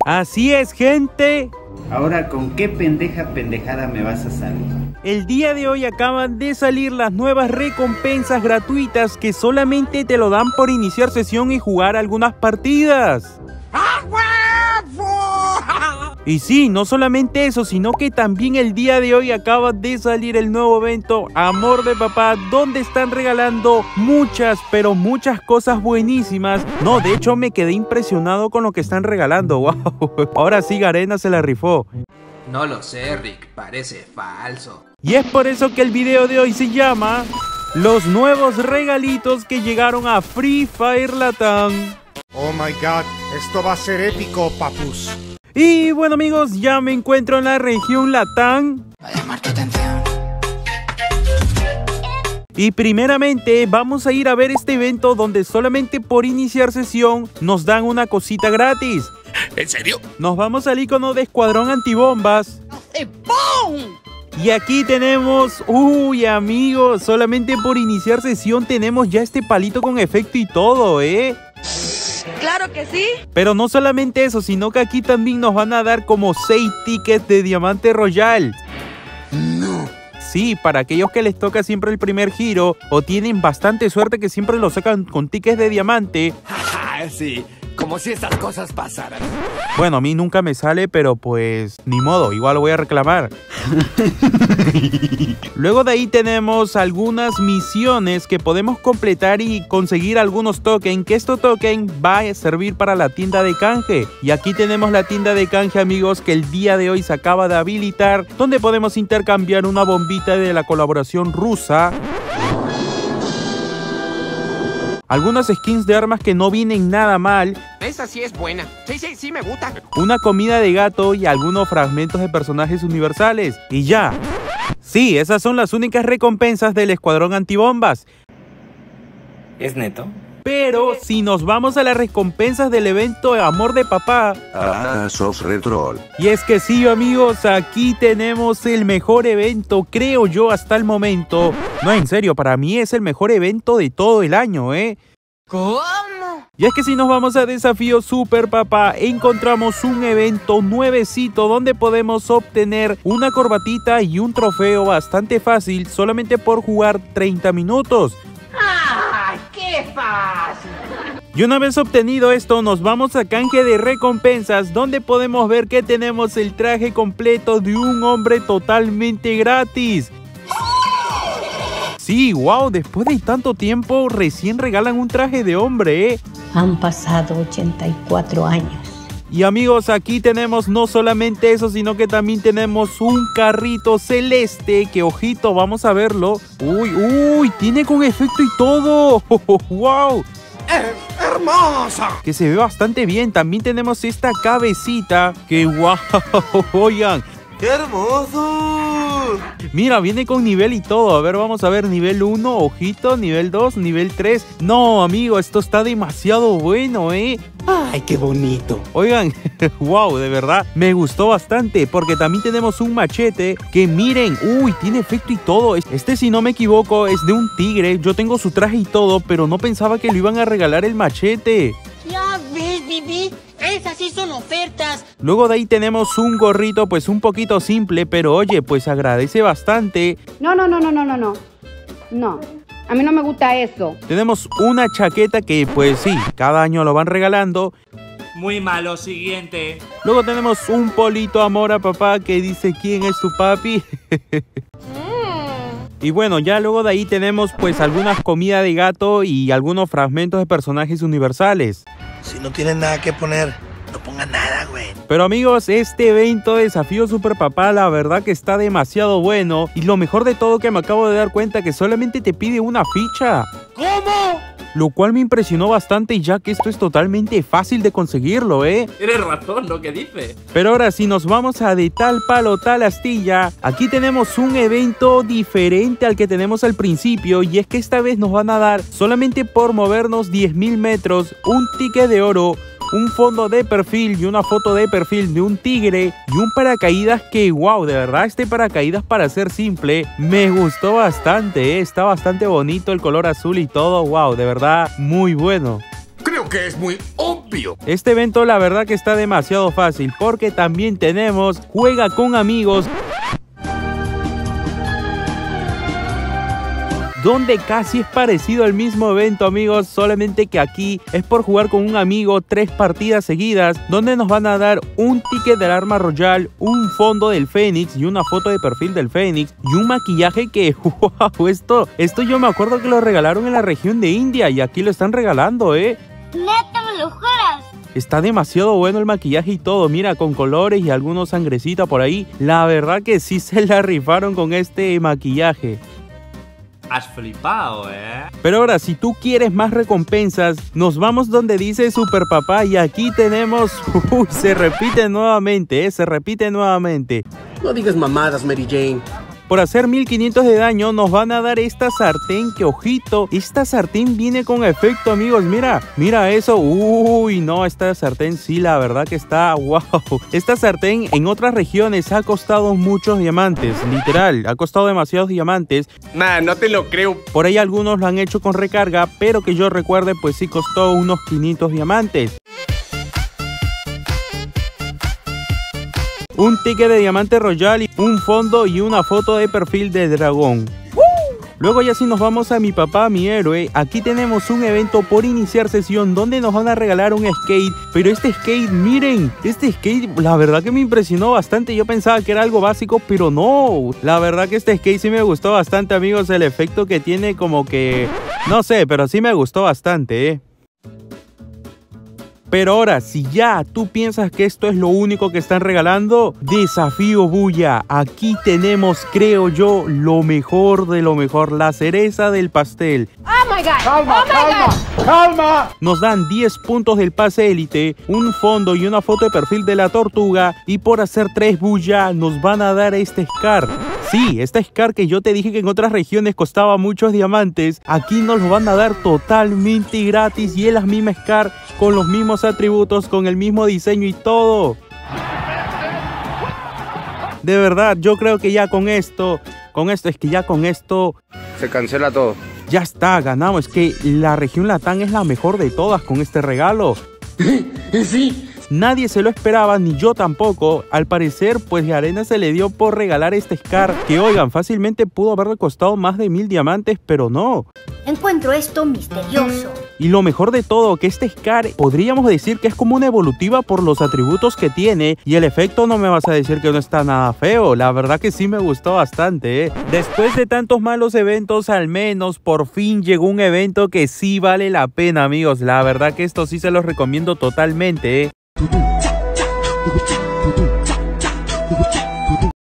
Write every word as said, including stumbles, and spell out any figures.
Así es, gente. Ahora, ¿con qué pendeja pendejada me vas a salir? El día de hoy acaban de salir las nuevas recompensas gratuitas que solamente te lo dan por iniciar sesión y jugar algunas partidas. Y sí, no solamente eso, sino que también el día de hoy acaba de salir el nuevo evento Amor de Papá, donde están regalando muchas, pero muchas cosas buenísimas. No, de hecho me quedé impresionado con lo que están regalando. Wow. Ahora sí, Garena se la rifó. No lo sé, Rick, parece falso. Y es por eso que el video de hoy se llama Los nuevos regalitos que llegaron a Free Fire Latam. Oh my god, esto va a ser épico, papus. Y bueno, amigos, ya me encuentro en la región Latam. Va a llamar tu atención. Y primeramente vamos a ir a ver este evento donde solamente por iniciar sesión nos dan una cosita gratis. ¿En serio? Nos vamos al icono de Escuadrón Antibombas. ¡Pum! Y aquí tenemos, uy amigos, solamente por iniciar sesión tenemos ya este palito con efecto y todo, ¿eh? ¡Claro que sí! Pero no solamente eso, sino que aquí también nos van a dar como seis tickets de Diamante Royal. No. Sí, para aquellos que les toca siempre el primer giro o tienen bastante suerte que siempre lo sacan con tickets de diamante. Sí, como si estas cosas pasaran. Bueno, a mí nunca me sale, pero pues ni modo, igual lo voy a reclamar. Luego de ahí tenemos algunas misiones que podemos completar y conseguir algunos tokens, que estos tokens va a servir para la tienda de canje. Y aquí tenemos la tienda de canje, amigos, que el día de hoy se acaba de habilitar, donde podemos intercambiar una bombita de la colaboración rusa, algunas skins de armas que no vienen nada mal, Esa sí es buena. Sí, sí, sí me gusta. una comida de gato y algunos fragmentos de personajes universales. Y ya. Sí, esas son las únicas recompensas del Escuadrón Antibombas. ¿Es neto? Pero si nos vamos a las recompensas del evento Amor de Papá. Ah, sos retroll. Y es que sí, amigos, aquí tenemos el mejor evento, creo yo, hasta el momento. No, en serio, para mí es el mejor evento de todo el año, ¿eh? ¿Cómo? Y es que si nos vamos a Desafío Super Papá, encontramos un evento nuevecito donde podemos obtener una corbatita y un trofeo bastante fácil solamente por jugar treinta minutos. ¡Ay, qué fácil! Y una vez obtenido esto, nos vamos a canje de recompensas, donde podemos ver que tenemos el traje completo de un hombre totalmente gratis. Sí, wow, después de tanto tiempo recién regalan un traje de hombre, ¿eh? Han pasado ochenta y cuatro años. Y amigos, aquí tenemos no solamente eso, sino que también tenemos un carrito celeste, que ojito, vamos a verlo. Uy, uy, tiene con efecto y todo. ¡Wow! ¡Hermosa! Que se ve bastante bien. También tenemos esta cabecita que wow, oigan. ¡Qué hermoso! Mira, viene con nivel y todo. A ver, vamos a ver nivel uno, ojito, nivel dos, nivel tres. No, amigo, esto está demasiado bueno, ¿eh? ¡Ay, qué bonito! Oigan, wow, de verdad, me gustó bastante porque también tenemos un machete que miren, uy, tiene efecto y todo. Este, si no me equivoco, es de un tigre. Yo tengo su traje y todo, pero no pensaba que le iban a regalar el machete. Ya ves, Bibi, esas sí son ofertas. Luego de ahí tenemos un gorrito, pues un poquito simple, pero oye, pues agradece bastante. No, no, no, no, no, no, no. No, a mí no me gusta eso. Tenemos una chaqueta que, pues sí, cada año lo van regalando. Muy malo, siguiente. Luego tenemos un polito Amor a Papá que dice ¿quién es tu papi? Y bueno, ya luego de ahí tenemos pues algunas comidas de gato y algunos fragmentos de personajes universales. Si no tienen nada que poner, no pongan nada, güey. Pero amigos, este evento de Desafío Super Papá, la verdad que está demasiado bueno. Y lo mejor de todo que me acabo de dar cuenta que solamente te pide una ficha. ¿Cómo? Lo cual me impresionó bastante, ya que esto es totalmente fácil de conseguirlo, ¿eh? Tienes razón lo que dice. Pero ahora si nos vamos a de tal palo tal astilla, aquí tenemos un evento diferente al que tenemos al principio, y es que esta vez nos van a dar solamente por movernos diez mil metros un ticket de oro, un fondo de perfil y una foto de perfil de un tigre y un paracaídas que, wow, de verdad este paracaídas, para ser simple, me gustó bastante, ¿eh? Está bastante bonito el color azul y todo, wow, de verdad muy bueno. Creo que es muy obvio obvio. Este evento la verdad que está demasiado fácil porque también tenemos Juega con Amigos, donde casi es parecido al mismo evento, amigos, solamente que aquí es por jugar con un amigo tres partidas seguidas, donde nos van a dar un ticket del arma royal, un fondo del Fénix y una foto de perfil del Fénix y un maquillaje que, wow, esto, esto yo me acuerdo que lo regalaron en la región de India y aquí lo están regalando, ¿eh? Neta, me lo juras. Está demasiado bueno el maquillaje y todo, mira, con colores y algunos sangrecita por ahí. La verdad que sí se la rifaron con este maquillaje. Has flipado, ¿eh? Pero ahora, si tú quieres más recompensas, nos vamos donde dice Super Papá y aquí tenemos... Uy, se repite nuevamente, ¿eh? Se repite nuevamente. No digas mamadas, Mary Jane. Por hacer mil quinientos de daño nos van a dar esta sartén que, ojito, esta sartén viene con efecto, amigos, mira, mira eso, uy, no, esta sartén sí, la verdad que está, wow, esta sartén en otras regiones ha costado muchos diamantes, literal, ha costado demasiados diamantes. Nah, no te lo creo. Por ahí algunos lo han hecho con recarga, pero que yo recuerde, pues sí costó unos quinientos diamantes. Un ticket de diamante royal, y un fondo y una foto de perfil de dragón. Luego ya si nos vamos a Mi Papá, Mi Héroe, aquí tenemos un evento por iniciar sesión donde nos van a regalar un skate, pero este skate, miren, este skate la verdad que me impresionó bastante. Yo pensaba que era algo básico, pero no, la verdad que este skate sí me gustó bastante, amigos, el efecto que tiene como que, no sé, pero sí me gustó bastante, eh. Pero ahora, si ya tú piensas que esto es lo único que están regalando, Desafío Bulla. Aquí tenemos, creo yo, lo mejor de lo mejor, la cereza del pastel. Oh my God. Calma, Oh my calma, God. calma. Nos dan diez puntos del pase élite, un fondo y una foto de perfil de la tortuga. Y por hacer tres Bulla nos van a dar este Scar. Sí, esta Scar que yo te dije que en otras regiones costaba muchos diamantes, aquí nos lo van a dar totalmente gratis y es la misma Scar con los mismos atributos, con el mismo diseño y todo. De verdad, yo creo que ya con esto, con esto, es que ya con esto... Se cancela todo. Ya está, ganamos. Es que la región Latán es la mejor de todas con este regalo. Sí. Nadie se lo esperaba, ni yo tampoco. Al parecer, pues Arena se le dio por regalar este Scar, que oigan, fácilmente pudo haberle costado más de mil diamantes, pero no. Encuentro esto misterioso. Y lo mejor de todo, que este Scar podríamos decir que es como una evolutiva por los atributos que tiene, y el efecto no me vas a decir que no está nada feo. La verdad que sí me gustó bastante, ¿eh? Después de tantos malos eventos, al menos por fin llegó un evento que sí vale la pena, amigos. La verdad que esto sí se los recomiendo totalmente, ¿eh?